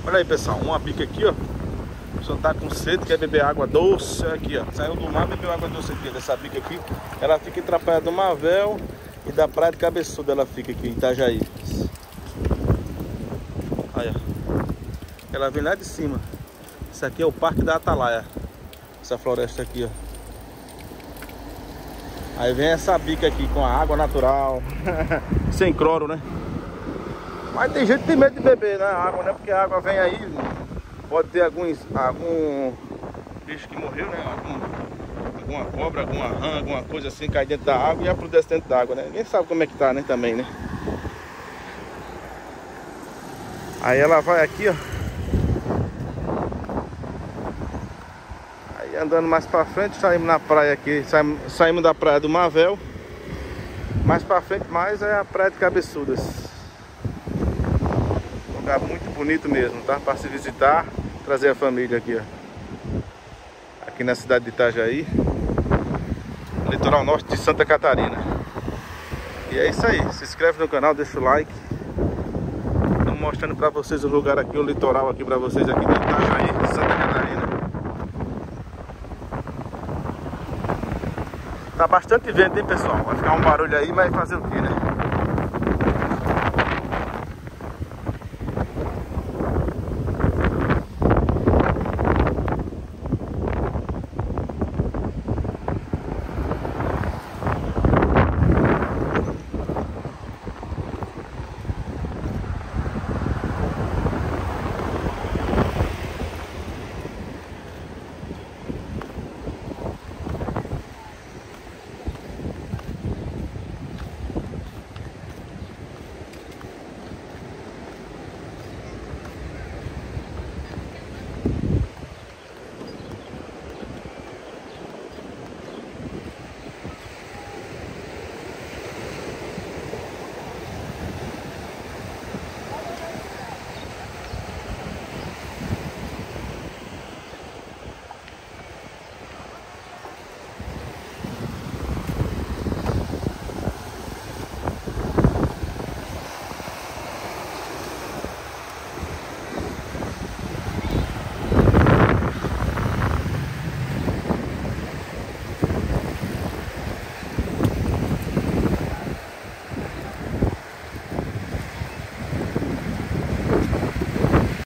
Olha aí, pessoal, uma bica aqui, ó. A pessoa tá com sede, quer beber água doce. Aqui, ó, saiu do mar, bebeu água doce aqui, dessa bica aqui. Ela fica entre a praia do Marvel e da praia de Cabeçuda. Ela fica aqui em Itajaí. Olha, ela vem lá de cima. Isso aqui é o Parque da Atalaia. Essa floresta aqui, ó. Aí vem essa bica aqui com a água natural. Sem cloro, né? Mas tem gente que tem medo de beber, né? A água, né? Porque a água vem aí. Pode ter algum bicho que morreu, né? Alguma cobra, alguma rã, alguma coisa assim, cai dentro da água e apodrece dentro da água, né? Ninguém sabe como é que tá, né? Também, né? Aí ela vai aqui, ó. Aí andando mais pra frente, saímos na praia aqui. Saímos da praia do Marvel. Mais pra frente mais é a praia de Cabeçudas. Um lugar muito bonito mesmo, tá? Pra se visitar, trazer a família aqui, ó. Aqui na cidade de Itajaí, litoral norte de Santa Catarina. E é isso aí, se inscreve no canal, deixa o like. Estamos mostrando pra vocês o lugar aqui, o litoral aqui pra vocês aqui de Itajaí, de Santa Catarina. Tá bastante vento, hein, pessoal? Vai ficar um barulho aí, mas fazer o que, né?